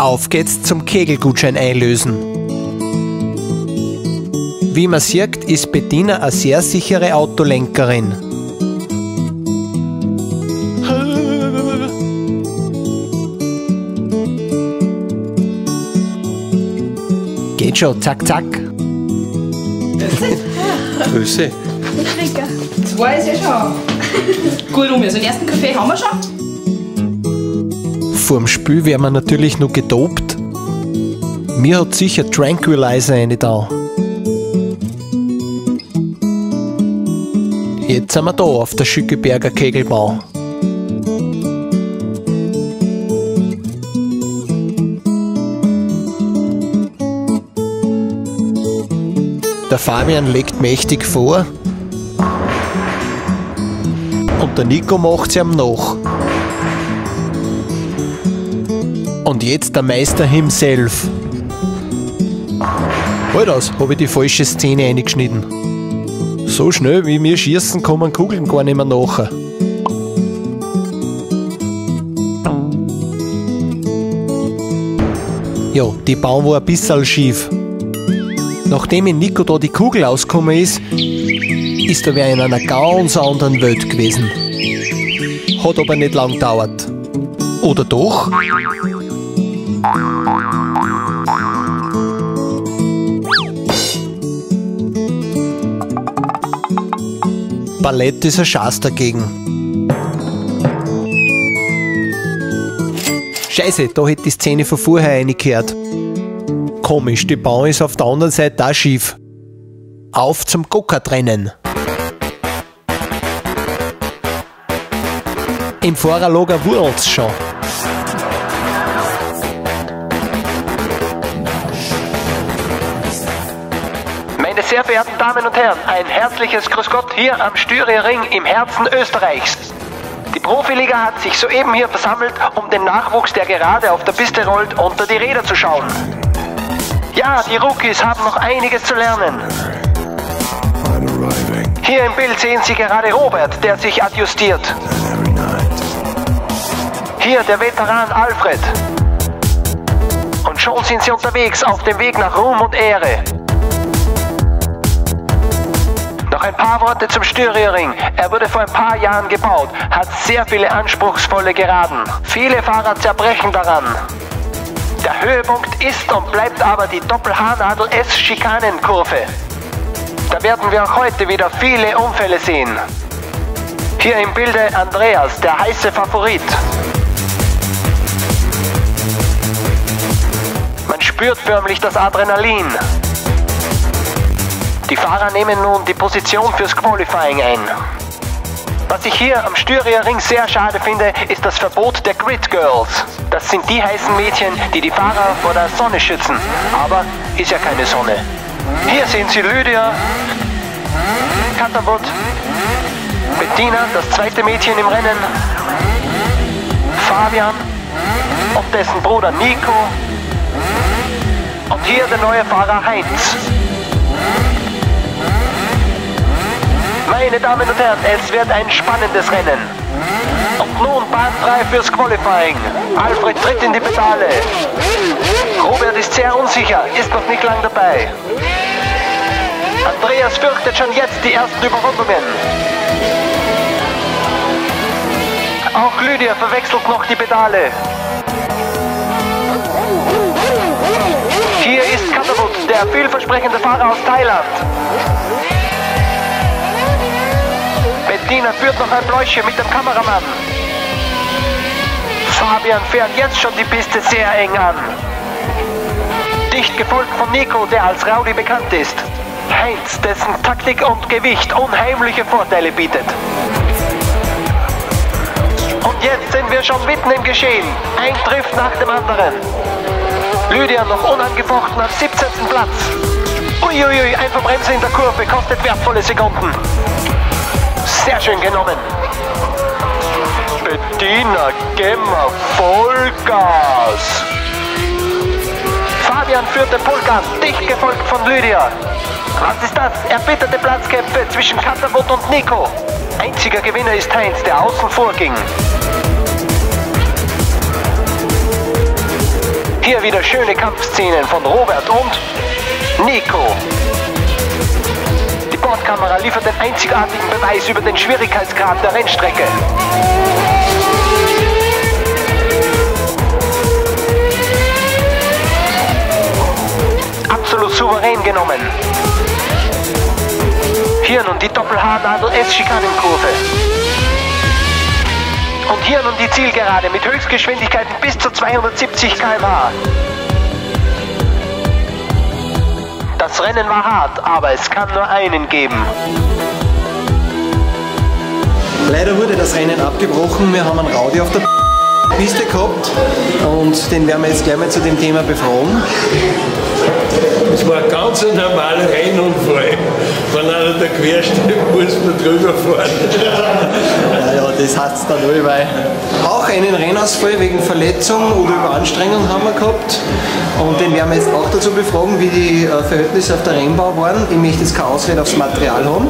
Auf geht's zum Kegelgutschein einlösen. Wie man sieht, ist Bettina eine sehr sichere Autolenkerin. Geht schon, zack, zack. Grüße. Zwei ist ja schon. Gut rum, also den ersten Kaffee haben wir schon. Vorm Spiel werden wir natürlich noch gedopt. Mir hat sicher Tranquilizer eine da. Jetzt sind wir da auf der Schückeberger Kegelbahn. Der Fabian legt mächtig vor und der Nico macht sie ihm nach. Und jetzt der Meister himself. Halt aus, habe ich die falsche Szene eingeschnitten. So schnell wie wir schießen, kommen Kugeln gar nicht mehr nachher. Ja, die Bahn war ein bisschen schief. Nachdem in Nico da die Kugel ausgekommen ist, ist er in einer ganz anderen Welt gewesen. Hat aber nicht lang gedauert. Oder doch? Ballett ist ein Schatz dagegen. Scheiße, da hätte die Szene von vorher reingehört. Komisch, die Bahn ist auf der anderen Seite auch schief. Auf zum Go-Kart-Rennen. Im Fahrerlager wurzelt's schon. Meine sehr verehrten Damen und Herren, ein herzliches Grüß Gott hier am Styrier Ring im Herzen Österreichs. Die Profiliga hat sich soeben hier versammelt, um den Nachwuchs, der gerade auf der Piste rollt, unter die Räder zu schauen. Ja, die Rookies haben noch einiges zu lernen. Hier im Bild sehen Sie gerade Robert, der sich adjustiert. Hier der Veteran Alfred. Und schon sind sie unterwegs auf dem Weg nach Ruhm und Ehre. Noch ein paar Worte zum Styrierring. Er wurde vor ein paar Jahren gebaut, hat sehr viele anspruchsvolle Geraden. Viele Fahrer zerbrechen daran. Der Höhepunkt ist und bleibt aber die Doppel-H-Nadel-S-Schikanenkurve. Da werden wir auch heute wieder viele Unfälle sehen. Hier im Bilde Andreas, der heiße Favorit. Man spürt förmlich das Adrenalin. Die Fahrer nehmen nun die Position fürs Qualifying ein. Was ich hier am Styrier Ring sehr schade finde, ist das Verbot der Grid Girls. Das sind die heißen Mädchen, die die Fahrer vor der Sonne schützen. Aber ist ja keine Sonne. Hier sehen Sie Lydia, Katterwood, Bettina, das zweite Mädchen im Rennen, Fabian und dessen Bruder Nico und hier der neue Fahrer Heinz. Meine Damen und Herren, es wird ein spannendes Rennen. Und nun Bahn frei fürs Qualifying. Alfred tritt in die Pedale. Robert ist sehr unsicher, ist noch nicht lang dabei. Andreas fürchtet schon jetzt die ersten Überrundungen. Auch Lydia verwechselt noch die Pedale. Hier ist Katterwood, der vielversprechende Fahrer aus Thailand. Bettina führt noch ein Bläuschen mit dem Kameramann. Fabian fährt jetzt schon die Piste sehr eng an. Dicht gefolgt von Nico, der als Rowdy bekannt ist. Heinz, dessen Taktik und Gewicht unheimliche Vorteile bietet. Und jetzt sind wir schon mitten im Geschehen. Ein Drift nach dem anderen. Lydia noch unangefochten am 17. Platz. Uiuiui, ein Verbremsen in der Kurve kostet wertvolle Sekunden. Sehr schön genommen. Bettina, gib mal Vollgas. Fabian führt den Pulk an, dicht gefolgt von Lydia. Was ist das? Erbitterte Platzkämpfe zwischen Katterwood und Nico. Einziger Gewinner ist Heinz, der außen vor ging. hier wieder schöne Kampfszenen von Robert und Nico. Die Bordkamera liefert den einzigartigen Beweis über den Schwierigkeitsgrad der Rennstrecke. Absolut souverän genommen. Hier nun die Doppel-H-Nadel-S-Schikanenkurve. Und hier nun die Zielgerade mit Höchstgeschwindigkeiten bis zu 270 km/h. Das Rennen war hart, aber es kann nur einen geben. Leider wurde das Rennen abgebrochen. Wir haben einen Rowdy auf der Piste gehabt und den werden wir jetzt gleich mal zu dem Thema befragen. Es war ein ganz normaler Rennunfall. Wenn einer da quer steht, muss man drüber fahren. Ja, das hat es dann allweil. Auch einen Rennausfall wegen Verletzung oder Überanstrengung haben wir gehabt. Und den werden wir jetzt auch dazu befragen, wie die Verhältnisse auf der Rennbahn waren. Ich möchte jetzt keine Ausrede aufs Material haben.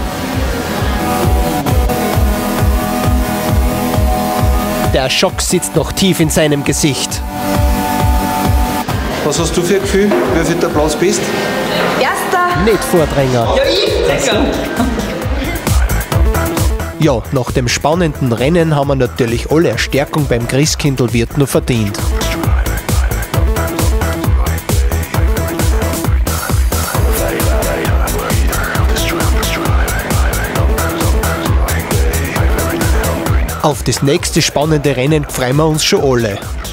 Der Schock sitzt noch tief in seinem Gesicht. Was hast du für ein Gefühl, wie viel der Platz bist? Erster. Nicht Vordränger. Ja, ich. Sicher. Ja, nach dem spannenden Rennen haben wir natürlich alle Stärkung beim Christkindlwirt nur verdient. Auf das nächste spannende Rennen freuen wir uns schon alle.